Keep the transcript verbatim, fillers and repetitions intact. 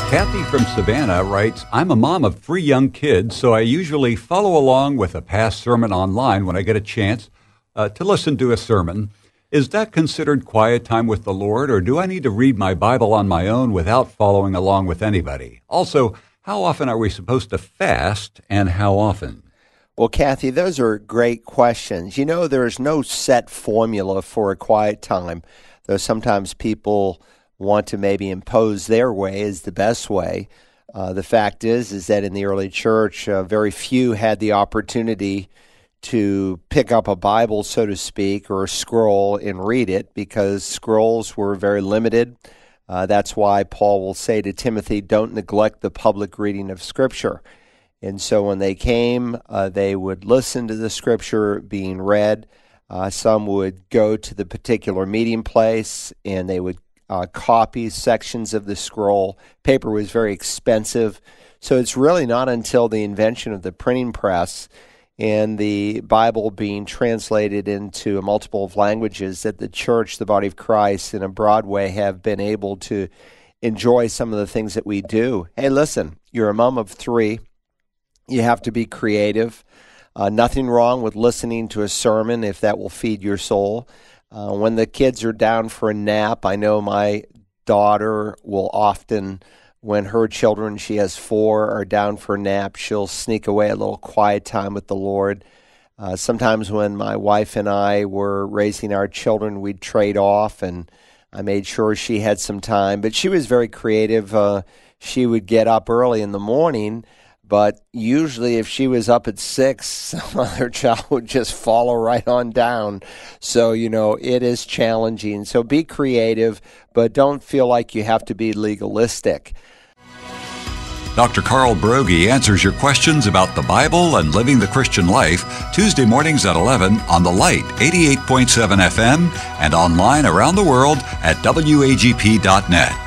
Kathy from Savannah writes, I'm a mom of three young kids, so I usually follow along with a past sermon online when I get a chance uh, to listen to a sermon. Is that considered quiet time with the Lord, or do I need to read my Bible on my own without following along with anybody? Also, how often are we supposed to fast, and how often? Well, Kathy, those are great questions. You know, there's no set formula for a quiet time, though sometimes people want to maybe impose their way as the best way. Uh, the fact is, is that in the early church, uh, very few had the opportunity to pick up a Bible, so to speak, or a scroll and read it, because scrolls were very limited. Uh, that's why Paul will say to Timothy, don't neglect the public reading of Scripture. And so when they came, uh, they would listen to the Scripture being read. Uh, some would go to the particular meeting place, and they would Uh, copy sections of the scroll. Paper was very expensive, so it's really not until the invention of the printing press and the Bible being translated into a multiple of languages that the church, the body of Christ, in a broad way have been able to enjoy some of the things that we do. Hey, listen, you're a mom of three. You have to be creative. Uh, nothing wrong with listening to a sermon if that will feed your soul. Uh, when the kids are down for a nap, I know my daughter will often, when her children, she has four, are down for a nap, she'll sneak away a little quiet time with the Lord. Uh, sometimes when my wife and I were raising our children, we'd trade off, and I made sure she had some time. But she was very creative. Uh, she would get up early in the morning, but usually if she was up at six, some other child would just follow right on down. So, you know, it is challenging. So be creative, but don't feel like you have to be legalistic. Doctor Carl Broggi answers your questions about the Bible and living the Christian life Tuesday mornings at eleven on The Light, eighty-eight point seven F M, and online around the world at W A G P dot net.